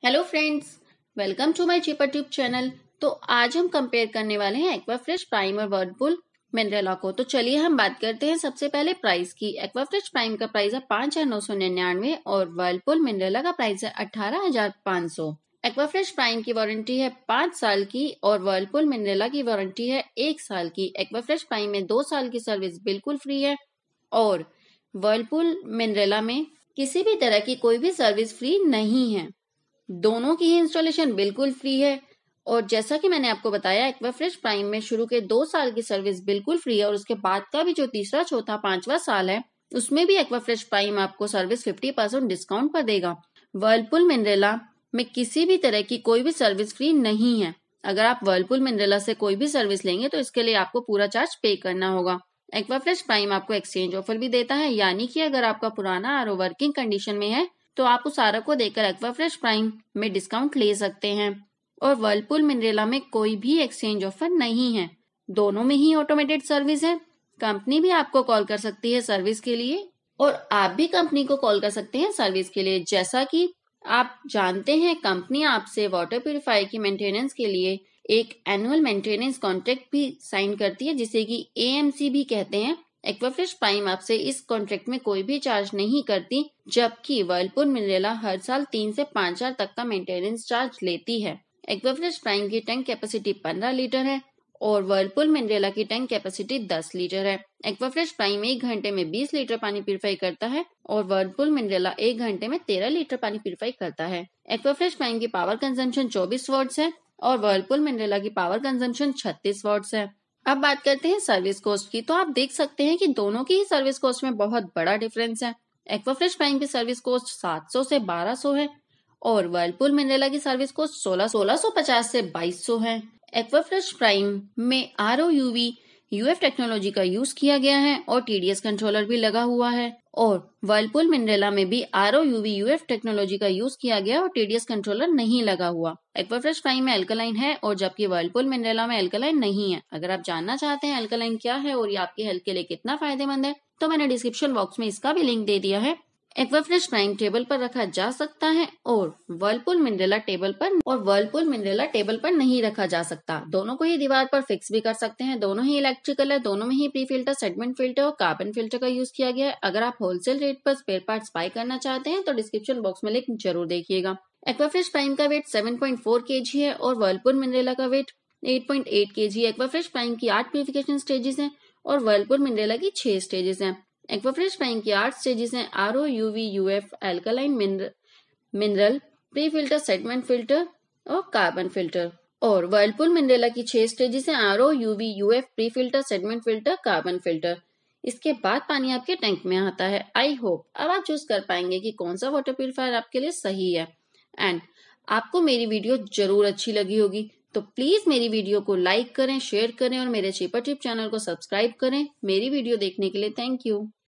Hello friends, welcome to my Cheaper Tube channel. तो आज हम कंपेयर करने वाले हैं एक्वाफ्रेश प्राइम और वर्लपूल मिनरेला को। तो चलिए हम बात करते हैं सबसे पहले प्राइस की। एक्वाफ्रेश प्राइम का प्राइस है 5,999 और वर्लपूल मिनरेला का प्राइस है 18,500। एक्वाफ्रेश प्राइम की वारंटी है 5 साल की और वर्लपूल मिनरेला की वारंटी है 1 साल की। एक्वाफ्रेश प्राइम में 2 साल की सर्विस बिल्कुल फ्री है और वर्लपूल मिनरेला में किसी भी तरह की कोई भी सर्विस फ्री नहीं है। दोनों की ही इंस्टॉलेशन बिल्कुल फ्री है और जैसा कि मैंने आपको बताया एक्वाफ्रेश प्राइम में शुरू के 2 साल की सर्विस बिल्कुल फ्री है और उसके बाद का भी जो तीसरा चौथा पांचवा साल है उसमें भी एक्वाफ्रेश प्राइम आपको सर्विस 50% डिस्काउंट पर देगा। वर्लपूल मिनरेला में किसी भी तरह की कोई भी सर्विस फ्री नहीं है। अगर आप वर्लपूल मिनरेला से कोई भी सर्विस लेंगे तो इसके लिए आपको पूरा चार्ज पे करना होगा। एक्वाफ्रेश प्राइम आपको एक्सचेंज ऑफर भी देता है, यानी कि अगर आपका पुराना आरओ वर्किंग कंडीशन में है तो आप उस आरओ को देकर एक्वाफ्रेश प्राइम में डिस्काउंट ले सकते हैं। और वर्लपूल मिनरेला में कोई भी एक्सचेंज ऑफर नहीं है। दोनों में ही ऑटोमेटेड सर्विस है। कंपनी भी आपको कॉल कर सकती है सर्विस के लिए और आप भी कंपनी को कॉल कर सकते हैं सर्विस के लिए। जैसा कि आप जानते हैं, कंपनी आपसे वाटर प्यूरिफायर की मेंटेनेंस के लिए एक एनुअल मेंटेनेंस कॉन्ट्रैक्ट भी साइन करती है, जिसे कि एएमसी भी कहते हैं। एक्वाफ्रेश प्राइम आपसे इस कॉन्ट्रैक्ट में कोई भी चार्ज नहीं करती, जबकि वर्लपूल मिनरेला हर साल 3 से 5,000 तक का मेंटेनेंस चार्ज लेती है। एक्वाफ्रेश प्राइम की टैंक कैपेसिटी 15 लीटर है और वर्लपूल मिनरेला की टैंक कैपेसिटी 10 लीटर है। एक्वाफ्रेश प्राइम 1 घंटे में 20 लीटर पानी प्यूरिफाई करता है और वर्लपूल मिनरेला 1 घंटे में 13 लीटर पानी प्यूरिफाई करता है। एक्वाफ्रेश प्राइम की पावर कंजम्पशन 24 वॉट्स है और वर्लपूल मिनरेला की पावर कंजम्पशन 36 वॉट्स है। अब बात करते हैं सर्विस कॉस्ट की। तो आप देख सकते हैं कि दोनों की ही सर्विस कॉस्ट में बहुत बड़ा डिफरेंस है। एक्वाफ्रेश प्राइम की सर्विस कॉस्ट 700 से 1200 है और वर्लपूल मिनरेला की सर्विस कॉस्ट 1650 से 2200 है। एक्वाफ्रेश प्राइम में आरओ यूवी यूएफ टेक्नोलॉजी का यूज किया गया है और टीडीएस कंट्रोलर भी लगा हुआ है और वर्लपूल मिनरेला में भी आरओ यूवी यूएफ टेक्नोलॉजी का यूज किया गया और टीडीएस कंट्रोलर नहीं लगा हुआ। एक्वाफ्रेश प्राइम में अल्कलाइन है और जबकि वर्लपूल मिनरेला में अल्कलाइन नहीं है। अगर आप जानना चाहते हैं अल्कलाइन क्या है और ये आपकी हेल्थ के लिए कितना फायदेमंद है तो मैंने डिस्क्रिप्शन बॉक्स में इसका भी लिंक दे दिया है। एक्वाफ्रेश प्राइम टेबल पर रखा जा सकता है और वर्लपूल मिनरेला टेबल पर नहीं रखा जा सकता। दोनों को ही दीवार पर फिक्स भी कर सकते हैं। दोनों ही इलेक्ट्रिकल है। दोनों में ही प्री फिल्टर, सेगमेंट फिल्टर और कार्बन फिल्टर का यूज किया गया है। अगर आप होलसेल रेट पर स्पेयर पार्ट्स बाय करना चाहते हैं तो डिस्क्रिप्शन बॉक्स में लिंक जरूर देखिएगा। एक्वाफ्रेश प्राइम का वेट 7.4 kg है और वर्लपूल मिनरेला का वेट 8.8 kg है। एक्वाफ्रेश प्राइम की 8 प्यूरिफिकेशन स्टेजेस हैं और वर्लपूल मिनरेला की 6 स्टेजेस हैं। एक्वाफ्रेश प्राइम की 8 स्टेजेस हैं: RO, UV, UF, alkaline, mineral, pre filter, segment filter और कार्बन फिल्टर। और वर्लपूल मिनरेला की 6 स्टेजेस हैं: RO, UV, UF, pre filter, segment filter, carbon filter. इसके बाद पानी आपके टैंक में आता है। आई होप अब आप चूज कर पाएंगे कि कौन सा वाटर प्यूरिफायर आपके लिए सही है। एंड आपको मेरी वीडियो जरूर अच्छी लगी होगी तो प्लीज मेरी वीडियो को लाइक करें, शेयर करें और मेरे चीपर ट्यूब चैनल को सब्सक्राइब करें। मेरी वीडियो देखने के लिए थैंक यू।